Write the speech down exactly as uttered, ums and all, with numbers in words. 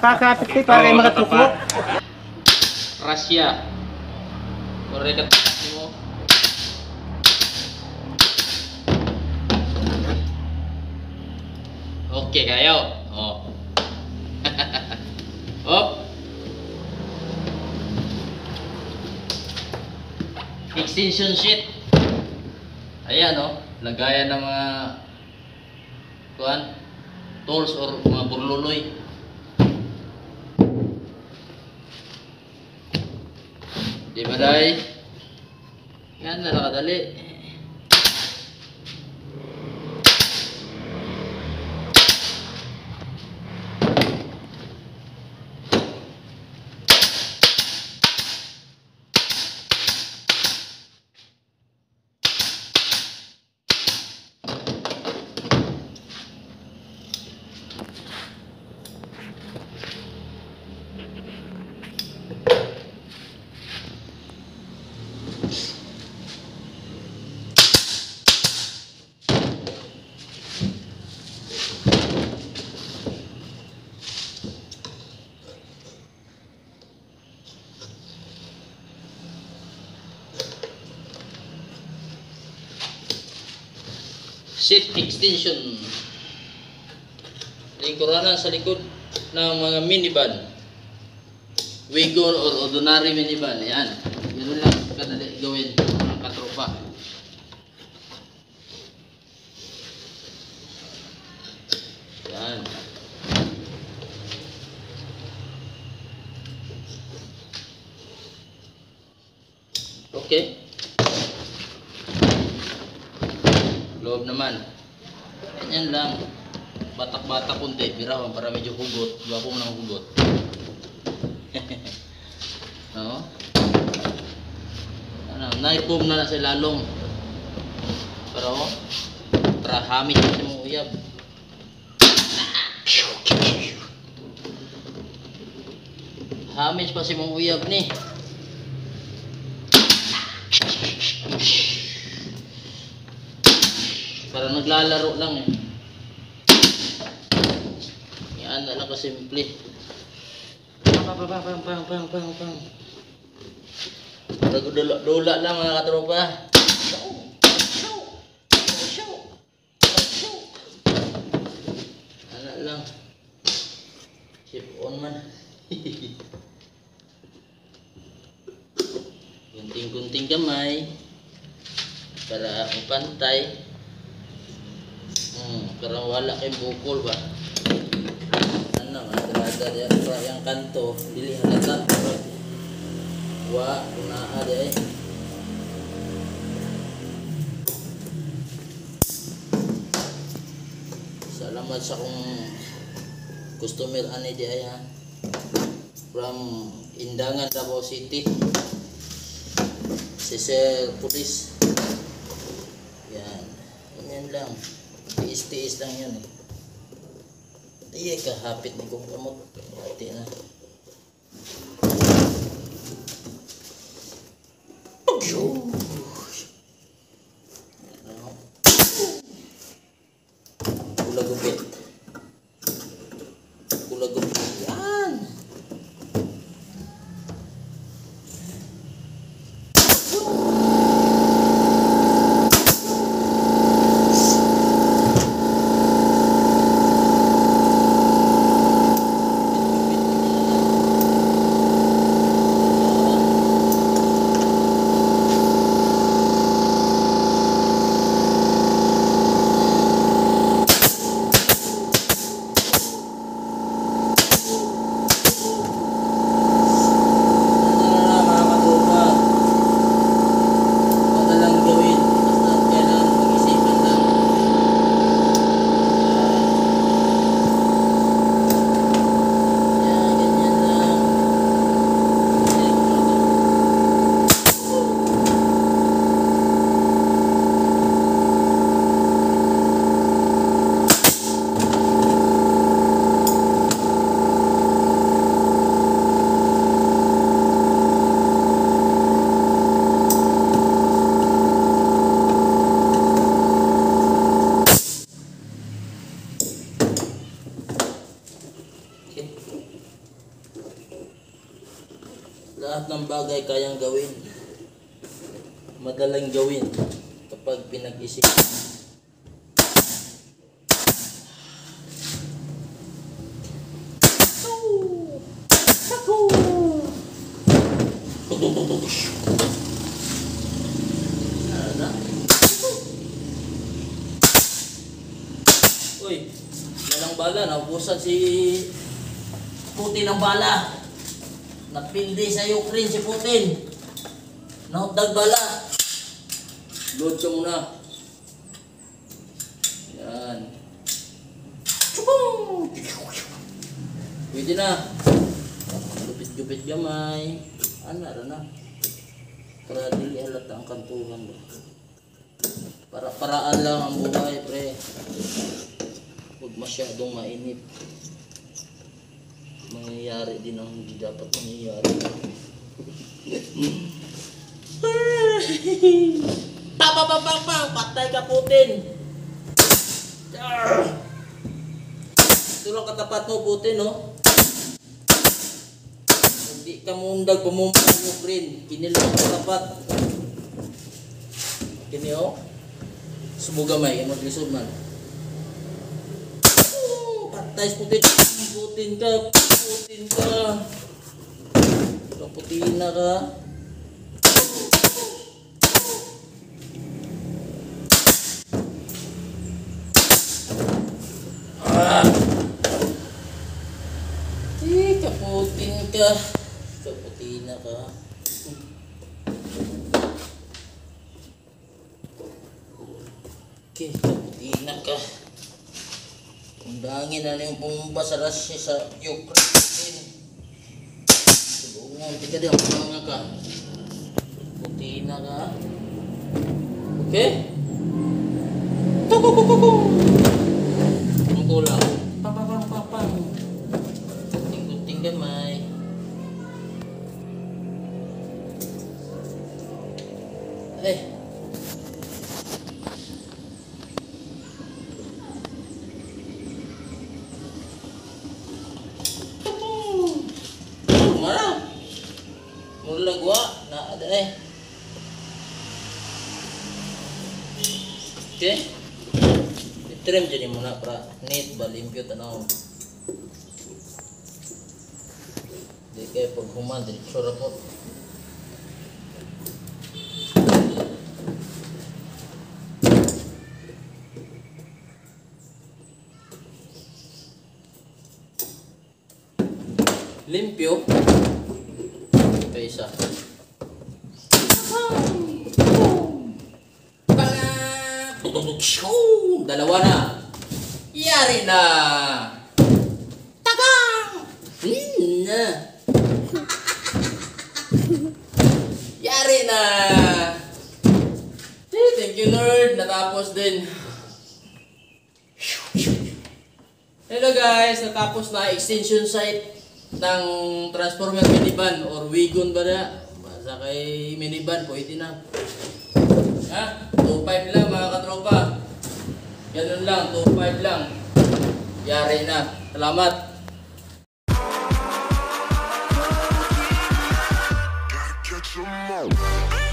Kakapit kayo para kayo makatuko. Rasya. Korek ka mo. Okay kayo. Oh. Op. Extension sheet. Ayan oh, lagayan ng mga kuan, tools or mga burluloy. Di ba day? Yan na nakadali. Seat extension. Lingkuranan sa likod ng mga minivan, wagon or ordinary minivan. Yan. Yan lang kadali gawin ng katropa. Yan. Okay. Loob naman. Ganyan lang. Batak-batak kunti. Birawan para medyo hugot. Gwapo mo ng hugot. No? Ano, naipom na na sa lalong. Pero, para hamit mo sa mga uyab. Hamit pa si mga uyab ni. Para naglalaro lang eh. Yan na lang kasimple. Pang pang pang pang pang pang pang pang. Para dula lang mga katropa. Ano lang. Chip on man. Gunting-gunting kamay. Para pantay. Hmm, karang wala kay bukol ba? Ano, ada ya yang kanto, dili halata. Wa una ada eh. Salamat sa kong customer ani di aya. From Indangan, Davao City. Si Sir Police. Yan. Yan lang. Tiis-tiis lang yan eh. Iya kahapit ni kong kamot. Hati na. Kula gupit. Kula gupit. Yan. lahat ng bagay kayang gawin. Madaling gawin kapag pinag-isipan. Uy, walang bala, naubusan si Putin ng bala. Napildi sa Ukraine si Putin. Nahutdag bala. Load ka muna. Yan. Pwede na. Gupit-gupit gamay. Ano na na. Para dili halata ang kantuhan mo. Para paraan lang ang buhay, pre. Huwag masyadong mainip. Mangyayari din ang hindi dapat mangyayari. Pa pa pa pa pa, patay ka Putin. Ito lang katapat mo Putin, no? Hindi ka mundag pumumpa ng Ukraine. Kini lang katapat. Kini o. Sumugamay, maglisod man. Patay si Putin. Putin ka. Putin ka. Putin na ka. Ah. Eh, kaputin ka. Kaputin na ka. Okay, kaputin na ka. Undangin na yung pumumba sa Russia sa Ukraine. Tulungan, tika din ang mga ka. Kaputin na ka. Okay? Tukukukuku! Ang kulang. Papapang papang. Kunting-kunting gamay. Eh. Marah. Mula gua na ada eh. Okay? I-trim jadi muna para neat ba limpyo tanaw. Di kaya pag human din sura po. Limpyo. Ito isa. Dalawa na. Yari na. Tagang. Hmm na. Yari na. Thank you Lord. Natapos din. Hello guys. Natapos na extension site ng transformer minivan or wagon ba na? Basta kay minivan pwede na. Ha? two five lang mga katropa. Ganun lang, two five lang. Yari na. Salamat.